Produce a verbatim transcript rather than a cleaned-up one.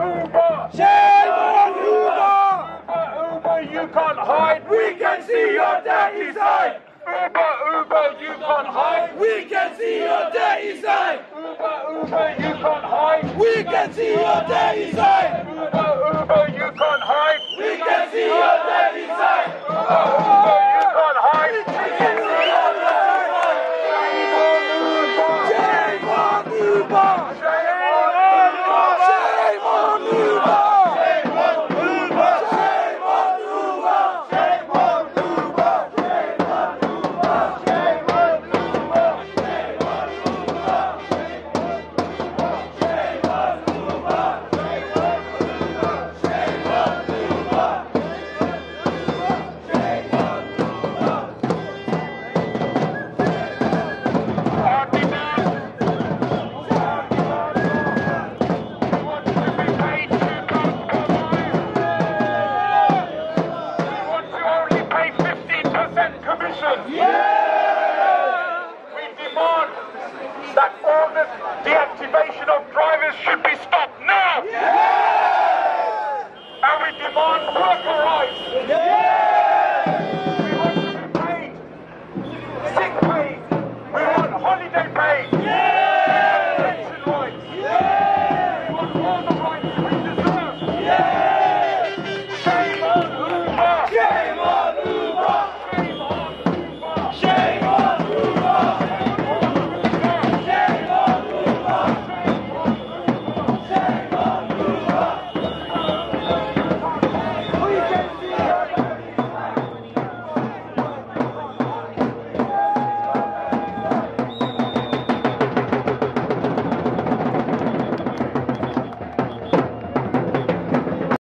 Uber! Shame on Uber! Uber, Uber, you can't hide! We can see your dirty side! Uber, Uber, you can't hide! We can see your dirty side! Uber, Uber, you can't hide! We can see your dirty side!